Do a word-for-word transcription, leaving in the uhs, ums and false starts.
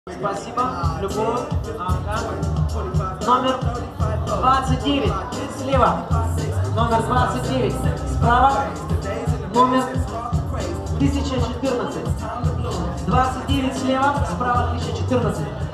Спасибо, любовь. Ага. Номер двадцать девять, слева. Номер двадцать девять, справа. Номер тысяча четырнадцать. двадцать девять слева, справа тысяча четырнадцать.